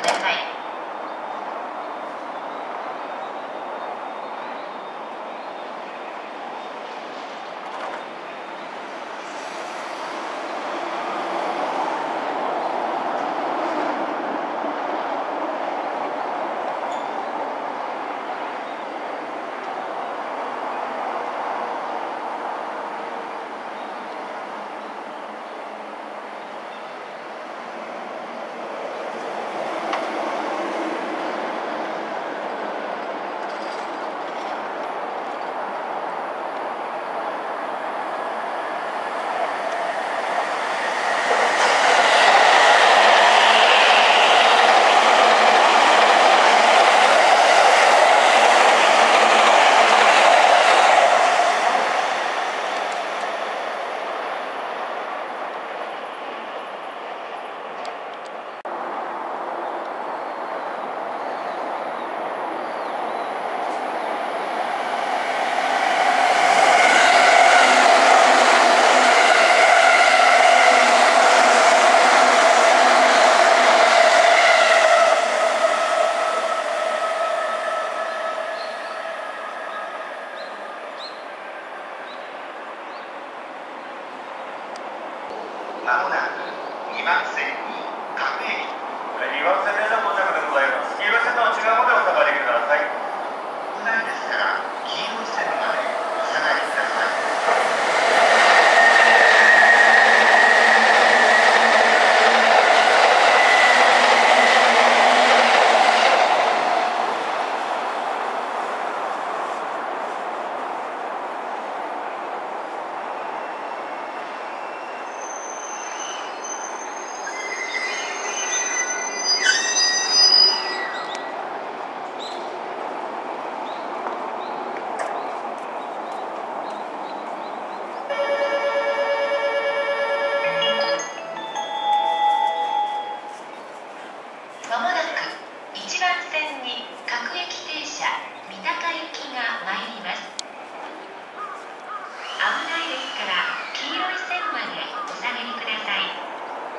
ださい。 まもなく2番線に各駅。 2番線電車到着でございます。黄色い線の内側までお下がりください。 危ないですから黄色い線までお下がりください。 まもなく1番線に各駅停車三鷹行きが参ります。危ないですから黄色い線までお下がりください。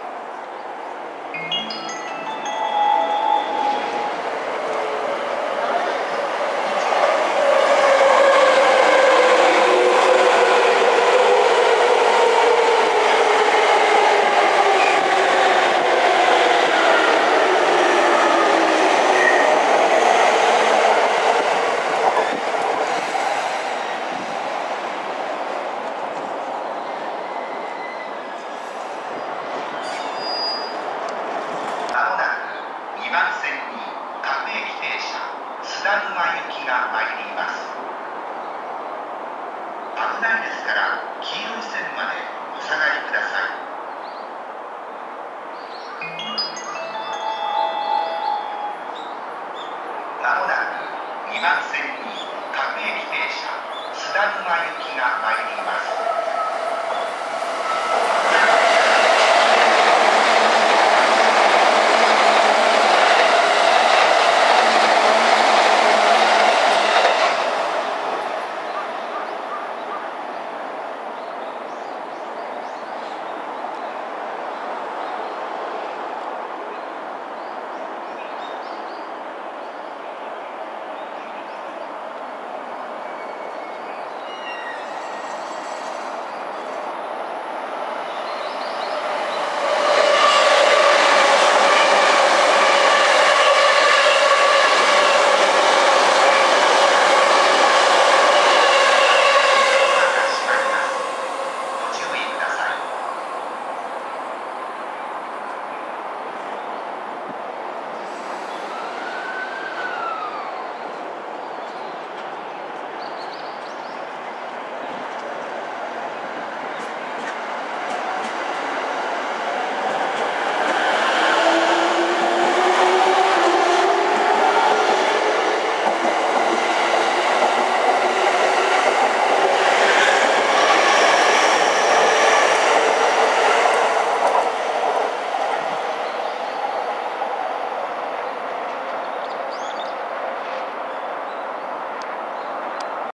2番線に各駅停車津田沼行きが参ります。危ないですから黄色い線までお下がりください。まもなく2番線に各駅停車津田沼行きが参ります。